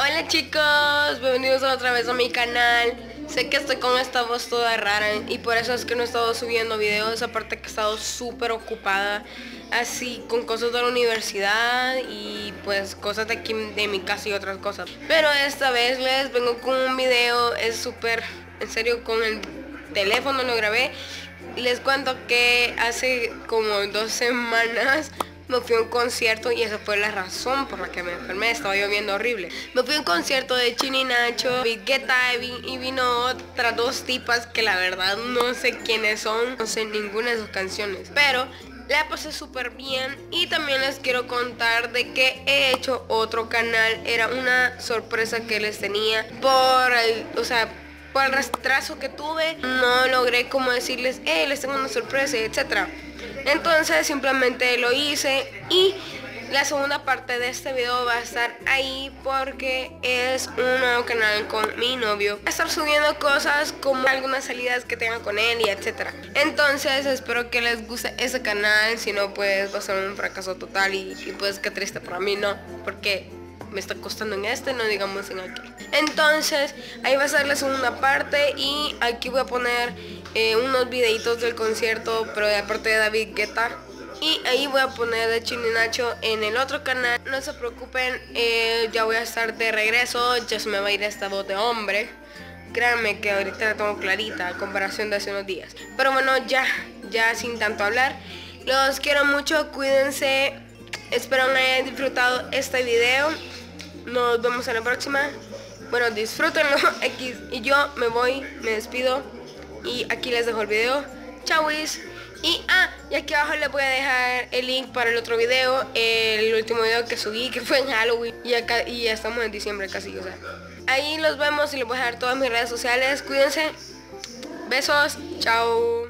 Hola chicos, bienvenidos otra vez a mi canal. Sé que estoy con esta voz toda rara y por eso es que no he estado subiendo videos. Aparte que he estado súper ocupada así con cosas de la universidad y pues cosas de aquí de mi casa y otras cosas. Pero esta vez les vengo con un video, es súper, en serio, con el teléfono lo grabé. Les cuento que hace como 2 semanas me fui a un concierto y esa fue la razón por la que me enfermé. Estaba lloviendo horrible. Me fui a un concierto de Chini Nacho, Big Guetta y vino otras 2 tipas que la verdad no sé quiénes son. No sé ninguna de sus canciones, pero la pasé súper bien. Y también les quiero contar de que he hecho otro canal. Era una sorpresa que les tenía por el retraso que tuve. No logré como decirles, les tengo una sorpresa, etcétera. Entonces simplemente lo hice y la segunda parte de este video va a estar ahí porque es un nuevo canal con mi novio. Voy a estar subiendo cosas como algunas salidas que tenga con él y etcétera. Entonces espero que les guste ese canal. Si no, pues va a ser un fracaso total y pues qué triste para mí, ¿no? Porque me está costando en este, no digamos en aquel. Entonces ahí va a ser la segunda parte y aquí voy a poner unos videitos del concierto, pero de parte de David Guetta. Y ahí voy a poner de Chini Nacho en el otro canal. No se preocupen, ya voy a estar de regreso. Ya se me va a ir esta voz de hombre. Créanme que ahorita la tengo clarita a comparación de hace unos días. Pero bueno, ya sin tanto hablar, los quiero mucho, cuídense. Espero que hayan disfrutado este video. Nos vemos en la próxima. Bueno, disfrútenlo. X. Y yo me voy, me despido. Y aquí les dejo el video. Chauis. Y aquí abajo les voy a dejar el link para el otro video. El último video que subí, que fue en Halloween. Y ya estamos en diciembre casi, o sea. Ahí los vemos y les voy a dejar todas mis redes sociales. Cuídense. Besos. Chao.